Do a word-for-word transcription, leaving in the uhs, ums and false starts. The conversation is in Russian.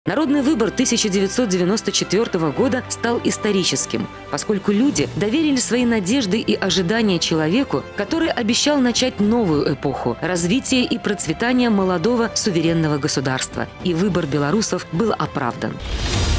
Народный выбор тысяча девятьсот девяносто четвёртого года стал историческим, поскольку люди доверили свои надежды и ожидания человеку, который обещал начать новую эпоху развития и процветания молодого суверенного государства. И выбор белорусов был оправдан.